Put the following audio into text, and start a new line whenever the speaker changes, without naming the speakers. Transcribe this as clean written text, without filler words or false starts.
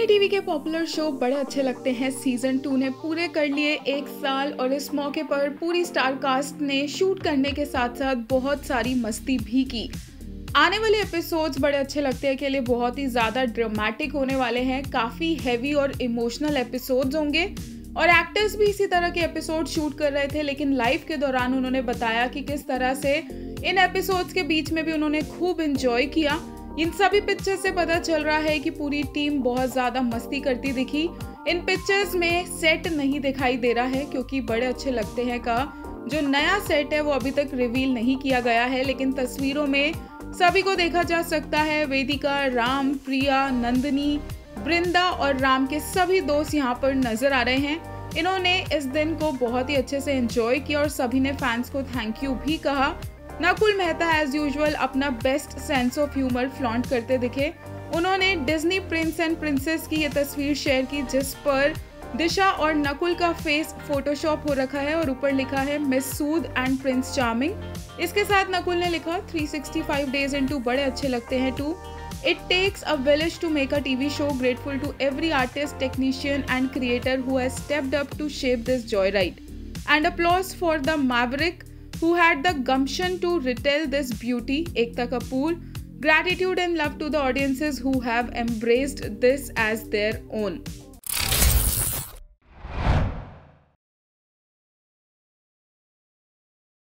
TV के popular show बड़े अच्छे लगते हैं सीजन 2 ने पूरे कर लिए 1 साल और इस मौके पर पूरी स्टार कास्ट ने शूट करने के साथ साथ बहुत सारी मस्ती भी की। आने वाले एपिसोड्स बड़े अच्छे लगते हैं के लिए बहुत ही ज़्यादा ड्रामेटिक होने वाले हैं, काफ़ी हैवी और इमोशनल एपिसोड्स होंगे और एक्टर्स भी इसी तरह के एपिसोड शूट कर रहे थे, लेकिन लाइव के दौरान उन्होंने बताया कि किस तरह से इन एपिसोड्स के बीच में भी उन्होंने खूब एंजॉय किया। इन सभी पिक्चर्स से पता चल रहा है कि पूरी टीम बहुत ज़्यादा मस्ती करती दिखी। इन पिक्चर्स में सेट नहीं दिखाई दे रहा है क्योंकि बड़े अच्छे लगते हैं का जो नया सेट है वो अभी तक रिवील नहीं किया गया है, लेकिन तस्वीरों में सभी को देखा जा सकता है। वेदिका, राम, प्रिया, नंदिनी, बृंदा और राम के सभी दोस्त यहाँ पर नजर आ रहे हैं। इन्होंने इस दिन को बहुत ही अच्छे से एंजॉय किया और सभी ने फैंस को थैंक यू भी कहा। नकुल मेहता एज यूजुअल अपना best sense of humour flaunt करते दिखे। उन्होंने डिज्नी प्रिंस एंड प्रिंसेस की ये तस्वीर शेयर की जिस पर दिशा और नकुल का फेस फोटोशॉप हो रखा है और ऊपर लिखा है miss Sood and prince charming. इसके साथ नकुल ने लिखा 365 days into बड़े अच्छे लगते हैं 2। It takes a village to make a TV show. Grateful to every artist, technician and creator who has stepped up to shape this joyride. And applause for the maverick who had the gumption to retell this beauty, Ekta Kapoor. Gratitude and love to the audiences who have embraced this as their own.